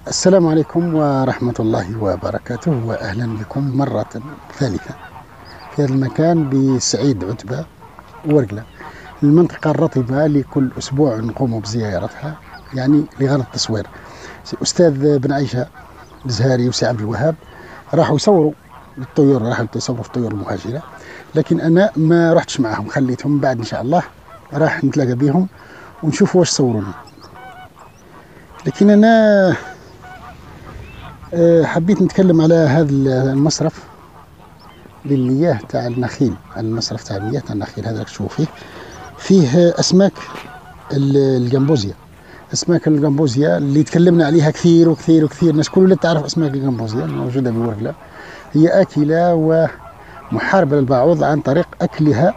السلام عليكم ورحمة الله وبركاته، وأهلا بكم مرة ثالثة في هذا المكان بسعيد عتبة ورقلة، المنطقة الرطبة اللي كل أسبوع نقوم بزيارتها يعني لغرض التصوير. أستاذ بن عيشة الزهاري وسي عبد الوهاب راحوا يصوروا الطيور، راحوا يصوروا في الطيور المهاجرة، لكن أنا ما رحتش معهم، خليتهم بعد إن شاء الله راح نتلاقى بهم ونشوفوا واش صورونا. لكن أنا حبيت نتكلم على هذا المصرف للمياه تاع النخيل، المصرف تاع المياه تاع النخيل هذا تشوفوا فيه أسماك الجمبوزيا، أسماك الجمبوزيا اللي تكلمنا عليها كثير وكثير وكثير، الناس كلها تعرف أسماك الجمبوزيا الموجودة بورقلة. هي آكلة ومحاربة للبعوض عن طريق أكلها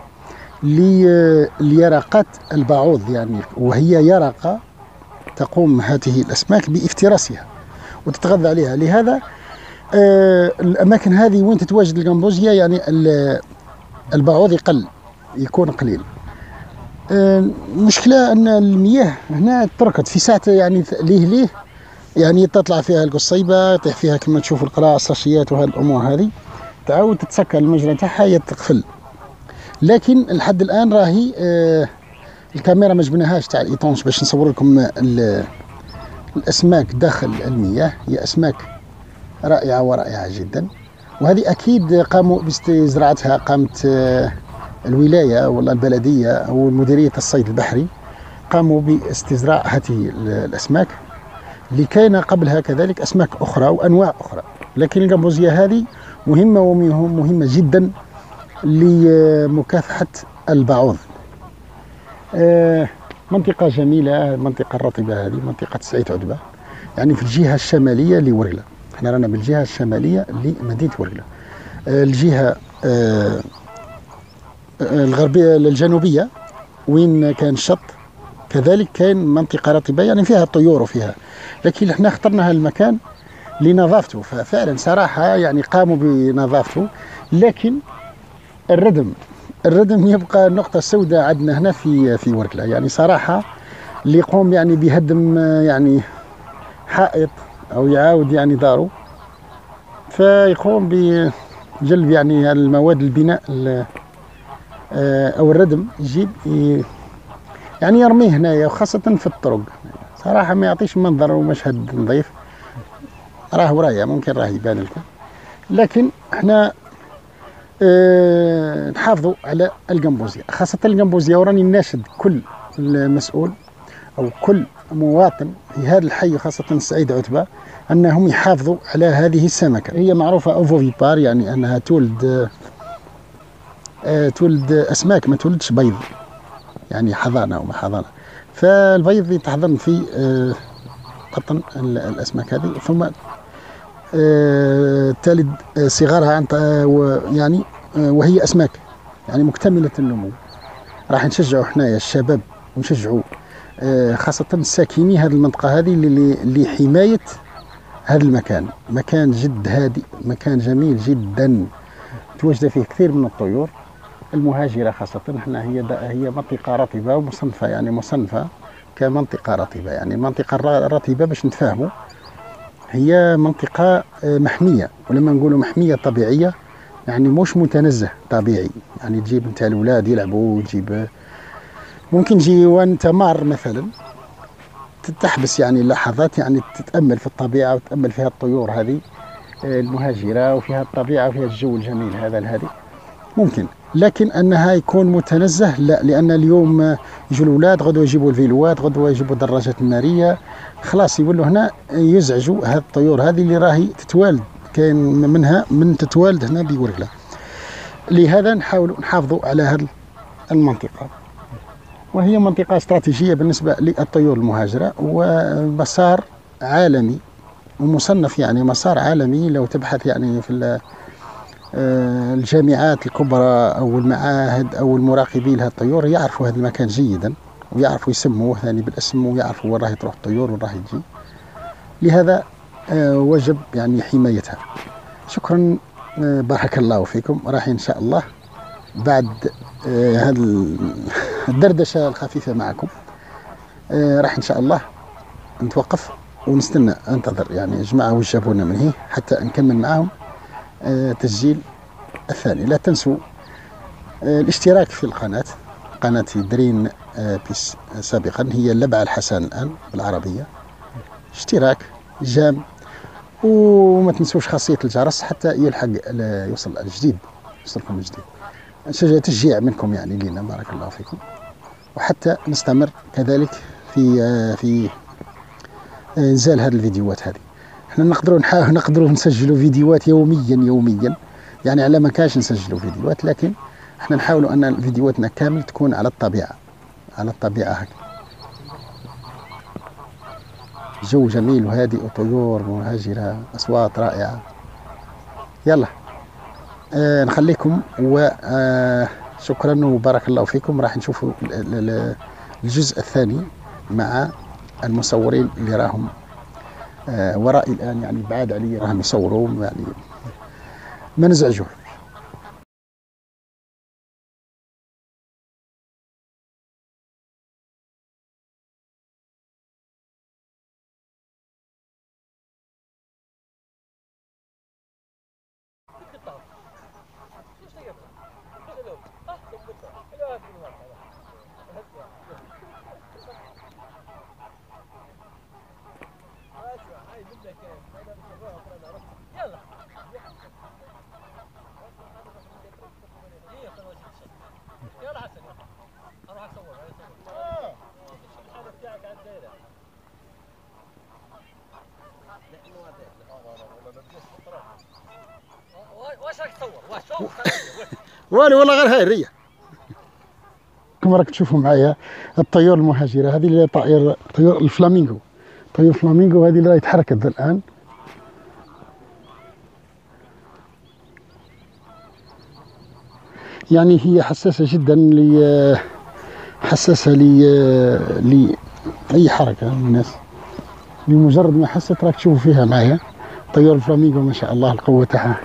ليرقات البعوض، يعني وهي يرقة تقوم هذه الأسماك بافتراسها وتتغذى عليها. لهذا الأماكن هذه وين تتواجد الجمبوزيا يعني البعوض يكون قليل. المشكلة أن المياه هنا تركت في ساعة يعني ليه يعني تطلع فيها القصيبة، يطيح فيها كما تشوفوا القراء الصاشيات وهذه الأمور هذه، تعاود تتسكر المجرى تاعها يتقفل. لكن لحد الآن راهي الكاميرا ما جبناهاش تاع الإيطونش باش نصور لكم الأسماك داخل المياه. هي أسماك رائعة ورائعة جدا، وهذه أكيد قاموا باستزراعتها، قامت الولاية ولا البلدية أو مديرية الصيد البحري قاموا باستزراع هذه الأسماك، اللي كان قبلها كذلك أسماك أخرى وأنواع أخرى. لكن الجمبوزيا هذه مهمة ومهمة جدا لمكافحة البعوض. منطقة جميلة، المنطقة الرطبة هذه منطقة سعيد عتبة، يعني في الجهة الشمالية لورقلة. احنا رانا بالجهة الشمالية لمدينة ورقلة. الجهة الغربية الجنوبية وين كان الشط كذلك كان منطقة رطبة يعني فيها طيور وفيها، لكن احنا اخترنا هالمكان لنظافته، ففعلا صراحة يعني قاموا بنظافته. لكن الردم يبقى النقطة السوداء عندنا هنا في ورقلة. يعني صراحة اللي يقوم يعني بهدم يعني حائط أو يعاود يعني داره، فيقوم بجلب يعني المواد البناء أو الردم يجيب يعني يرميه هنايا، وخاصة في الطرق. صراحة ما يعطيش منظر ومشهد نظيف، راه ورايا ممكن راه يبان لكم. لكن احنا نحافظوا على الجمبوزيا، خاصة الجمبوزيا، وراني ناشد كل مسؤول أو كل مواطن في هذا الحي خاصة السعيد عتبة أنهم يحافظوا على هذه السمكة. هي معروفة أوفوفيبار، يعني أنها تولد أسماك، ما تولدش بيض، يعني حضانة وما حضانة. فالبيض يتحضن في بطن الأسماك هذه، ثم تلد صغارها يعني وهي أسماك يعني مكتملة النمو. راح نشجعوا حنايا الشباب ونشجعوا خاصة الساكنين هذه المنطقة هذه لحماية هذا المكان. مكان جد هادئ، مكان جميل جدا، تواجد فيه كثير من الطيور المهاجرة. خاصة احنا هي منطقة رطبة ومصنفة، يعني مصنفة كمنطقة رطبة. يعني المنطقة الرطبة باش نتفاهموا هي منطقة محمية، ولما نقولوا محمية طبيعية يعني مش متنزه طبيعي. يعني تجيب نتاع الأولاد يلعبوا، تجيب ممكن تجي وانت مار مثلا تحبس يعني لحظات، يعني تتأمل في الطبيعة وتتأمل فيها الطيور هذه المهاجرة وفيها الطبيعة وفيها الجو الجميل هذا الهادئ ممكن. لكن أنها يكون متنزه لا، لأن اليوم يجوا الأولاد، غدوة يجيبوا الفيلوات، غدوة يجيبوا الدراجات النارية، خلاص يولوا هنا يزعجوا هذه الطيور هذه اللي راهي تتوالد، كاين منها من تتوالد هنا بورقلة. لهذا نحاولوا نحافظوا على هذه المنطقة، وهي منطقة استراتيجية بالنسبة للطيور المهاجرة، ومسار عالمي ومصنف، يعني مسار عالمي. لو تبحث يعني في الجامعات الكبرى أو المعاهد أو المراقبين لهذه الطيور يعرفوا هذا المكان جيدا، ويعرفوا يسموه ثاني بالاسم، ويعرفوا وين راهي تروح الطيور وين راهي تجي. لهذا وجب يعني حمايتها. شكرا، بارك الله فيكم. راح إن شاء الله بعد هذه الدردشة الخفيفة معكم راح إن شاء الله نتوقف ونستنى انتظر يعني يا جماعة واش جابونا من هيه حتى نكمل معاهم تسجيل الثاني. لا تنسوا الاشتراك في القناة، قناة درين بيس سابقا، هي لبع الحسن الآن بالعربية. اشتراك جام، وما تنسوش خاصية الجرس حتى يلحق يوصل الجديد، يوصلكم الجديد. تشجيع منكم يعني لينا، بارك الله فيكم. وحتى نستمر كذلك في انزال هذه الفيديوهات هذه. احنا نقدروا نسجلوا فيديوهات يوميا يعني، على ما كاش نسجلوا فيديوهات، لكن احنا نحاولوا ان فيديوهاتنا كامل تكون على الطبيعة، على الطبيعة هكذا. جو جميل وهادئ وطيور مهاجرة، أصوات رائعة. يلا نخليكم وشكرا وبارك الله فيكم. راح نشوفوا الجزء الثاني مع المصورين اللي راهم ورائي الآن، يعني بعاد علي، راهم يصوروا يعني، ما نزعجوه. واش راك تصور؟ واش والو والله، غير هاي الريه. كما راك تشوفوا معايا الطيور المهاجره هذه، اللي طيور الفلامينغو. طيور الفلامينغو هذه اللي راهي تحركت الان. يعني هي حساسه جدا، حساسه لاي حركه من الناس. بمجرد ما حست راك تشوفوا فيها معايا طيور الفلامينغو، ما شاء الله القوه تاعها.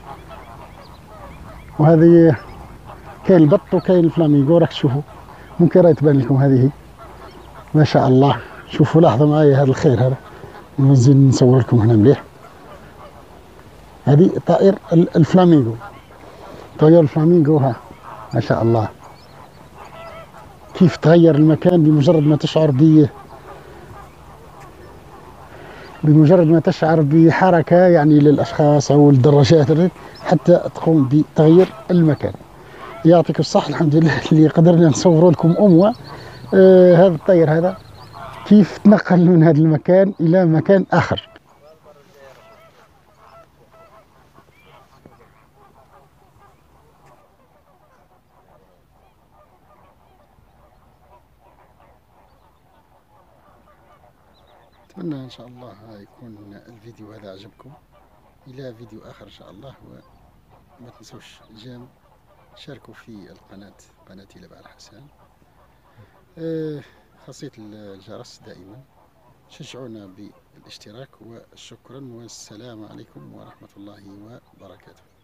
وهذه كاين البط وكاين الفلامينغو، راك تشوفوا، ممكن راهي تبان لكم هذه، ما شاء الله. شوفوا لاحظوا معايا هذا الخير هذا، نزيد نصور لكم هنا مليح. هذه طائر الفلامينغو، طيور الفلامينغو، ها ما شاء الله كيف تغير المكان بمجرد ما تشعر بحركة يعني للأشخاص أو الدراجات، حتى تقوم بتغيير المكان. يعطيك الصح، الحمد لله اللي قدرنا نصور لكم هذا الطير هذا كيف تنقل من هذا المكان إلى مكان آخر. أتمنى إن شاء الله يكون الفيديو هذا عجبكم. إلى فيديو آخر إن شاء الله. وما تنسوش جام شاركوا في القناة، قناتي لبع الحسن. خاصية الجرس دائما، شجعونا بالاشتراك، وشكرا والسلام عليكم ورحمة الله وبركاته.